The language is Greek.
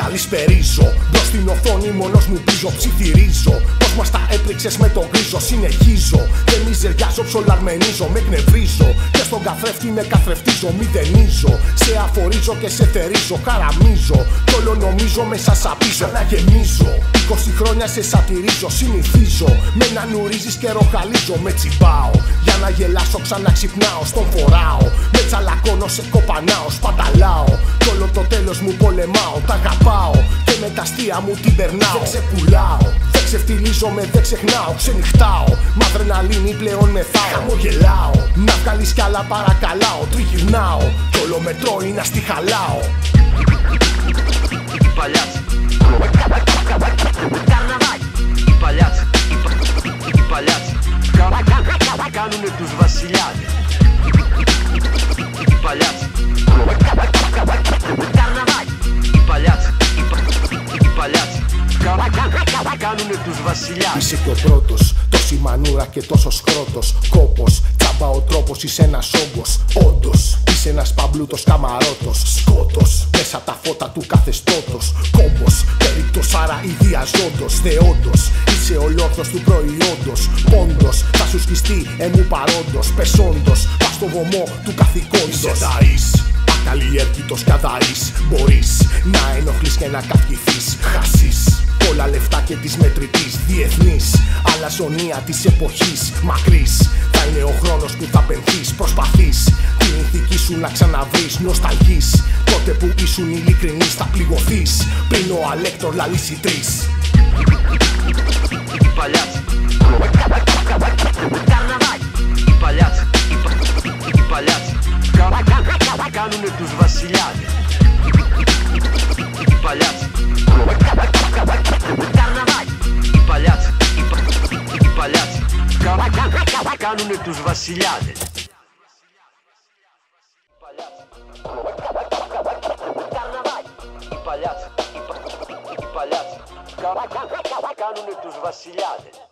καλησπερίζω. Μπρος στην οθόνη μόνος μου πίζω, ψιθυρίζω. Πως μας τα έπριξες με τον γκρίζο, συνεχίζω. Δεν μιζεριάζω, ψολαρμενίζω, με εκνευρίζω. Και στον καθρέφτη με καθρεφτίζω, μηδενίζω. Σε αφορίζω και σε θερίζω, χαραμίζω. Κι όλο νομίζω μέσα σαπίζω, να γεμίζω. 20 χρόνια σε σατυρίζω, συνηθίζω. Με να νουρίζεις και ροχαλίζω, με τσιμπάω. Για να γελάσω ξαναξυπνάω, στον φοράω. Με τσαλακώνω, σε κοπανάω, σπαταλάω. Κι όλο το τέλος μου πολεμάω, τα αγαπάω. Και με τα αστεία μου την περνάω. Δεν ξεπουλάω, δεν ξεφτιλίζομαι, δεν ξεχνάω. Ξενυχτάω, μ' αδρεναλίνη πλέον μεθάω. Χαμογελάω, να βγάλεις κι άλλα παρακαλάω. Τριγυρνάω, κι όλο με τρώει να στη χαλάω. Οι παλιάτσι, καρναβάκι. Οι παλιάτσι, οι παλιάτσι κάνουνε τους βασιλιάδες. Οι παλιάτσι, καρναβάκι. Οι παλιάτσι, οι παλιάτσι κάνουνε τους βασιλιάδες. Είσαι και ο πρώτος, τόση μανούρα και τόσος κρότος. Κόπος, τσάμπα ο τρόπος, είσαι ένας όγκος. Όντως, είσαι ένας παμπλούτος καμαρότος. Σκότος, μέσα τα φώτα του καθεστώτος. Κόμπος, περίπτος άρα ιδιαζόντος. Θεόντος, είσαι ο λόρδος του προϊόντος. Πόντος, θα σου σκιστεί εμού παρόντος. Πεσόντος, πας στο βωμό του καθηκόντος. Είσαι ταΐς, ακαλλιέργητος κι αδαής. Μπορείς να ενοχλείς και να καυχηθείς. Χασείς πολλά λεφτά και της μετρητής. Διεθνής, αλαζονία της εποχής. Μακρύς, θα είναι ο χρόνος που θα πενθείς. Προσπαθείς την ηθική σου να ξαναβρεις. Νοσταλγείς, τότε που ήσουν ειλικρινής. Θα πληγωθείς πριν ο Αλέκτορ λαλήσει τρεις. Οι παλιάτσι, καρναβάκι. Οι παλιάτσι, οι παλιάτσι κάνουνε τους βασιλιάδες. Οι παλιάτσι, καρναβάκι. Οι παλιάτσι, οι παλιάτσι κάνουνε τους βασιλιάδες. Καρναβάκι. Οι παλιάτσι, οι παλιάτσι κάνουνε τους βασιλιάδες.